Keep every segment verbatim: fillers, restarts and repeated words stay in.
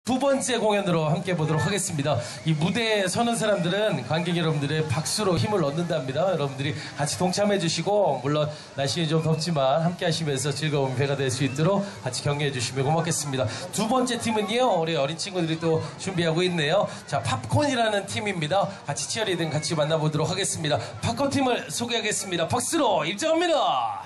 두 번째 공연으로 함께 보도록 하겠습니다. 이 무대에 서는 사람들은 관객 여러분들의 박수로 힘을 얻는답니다. 여러분들이 같이 동참해 주시고, 물론 날씨는 좀 덥지만 함께 하시면서 즐거운 배가 될 수 있도록 같이 격려해 주시면 고맙겠습니다. 두 번째 팀은요, 우리 어린 친구들이 또 준비하고 있네요. 자, 팝콘이라는 팀입니다. 같이 치어리딩 같이 만나보도록 하겠습니다. 팝콘 팀을 소개하겠습니다. 박수로 입장합니다.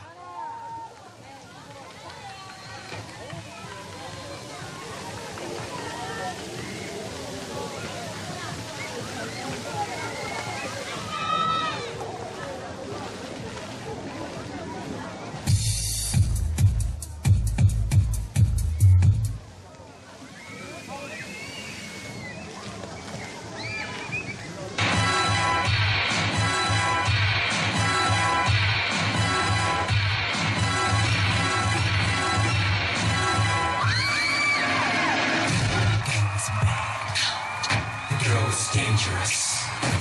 Dangerous.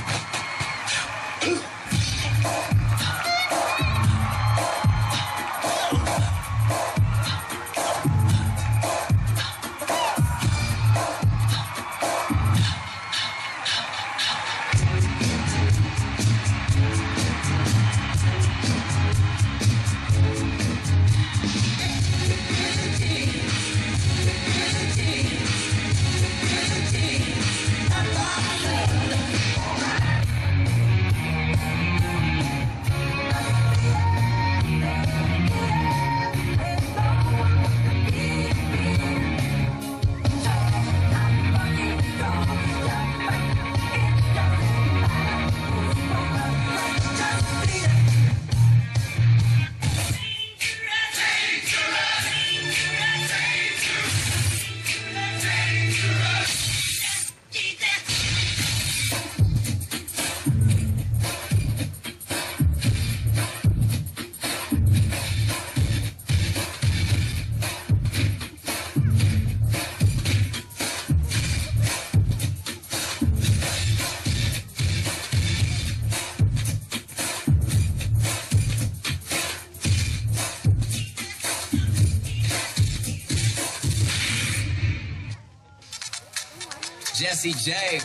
Jesse J,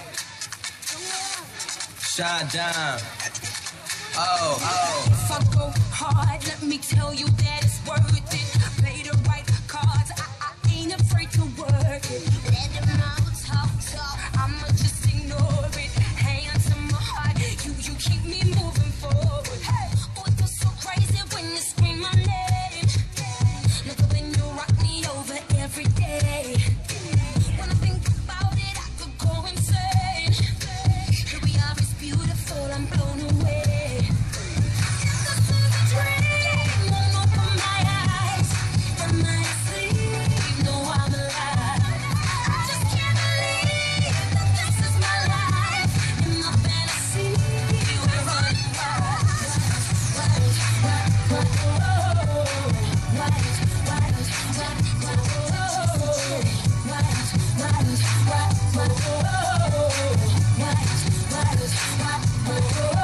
Shine Down. Oh, oh. If I go hard, let me tell you that it's worth it. Play the right cards, I, I ain't afraid to work it. Let them all talk, talk, I'ma just ignore it. Hands on my heart, you, you keep me moving forward. Hey, oh, it feels so crazy when you scream my name. Look when you rock me over every day. When I think about it, I could go insane. Here we are, it's beautiful, I'm blown away. This is a dream, won't open my eyes. Am I asleep? No, I'm alive. I just can't believe that this is my life. In my fantasy, we're running wild. Wild, wild, wild, oh. Wild, wild, wild, wild, oh. Wild, wild, wild, wild, oh. Wild, wild, wild, wild, oh.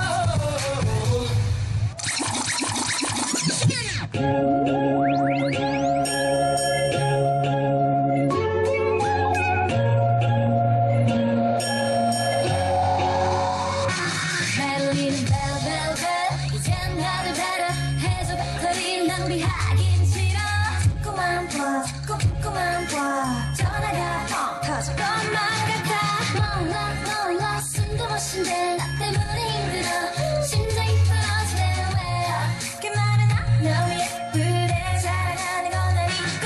멜로디는 bell bell bell 이젠 나를 배려 해줘 더 이상 우리 하긴 싫어 자꾸만 봐 자꾸 자꾸만 봐 전화가 터질 것만 같아 몰라 몰라 숨도 못 쉰대 나 때문에 힘들어 심장이 떨어지네 왜 그 말은 안 너 예쁘대 사랑하는 건 아니고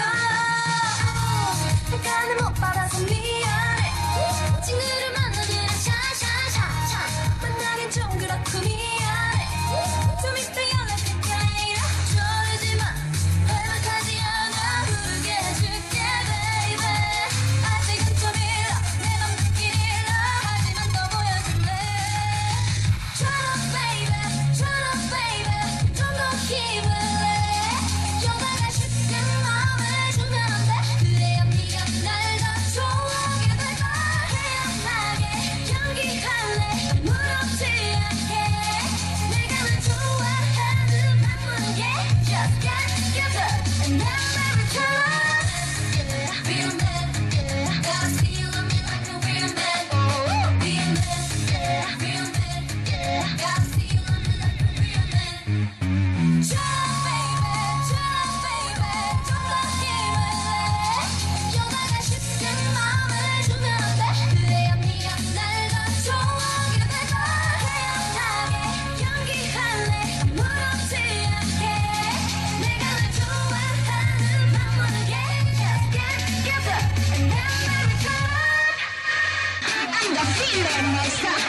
평가는 못 받아서 미안해 친구를 만나기는 샤샤샤샤 만나긴 좀 그렇고 미안해 좀 이따 연락할게 졸리지만 회복하지 않아 부르게 해줄게 baby 아직은 좀 일러 내 맘 듣긴 일러 하지만 더 보여줄래 Let my style.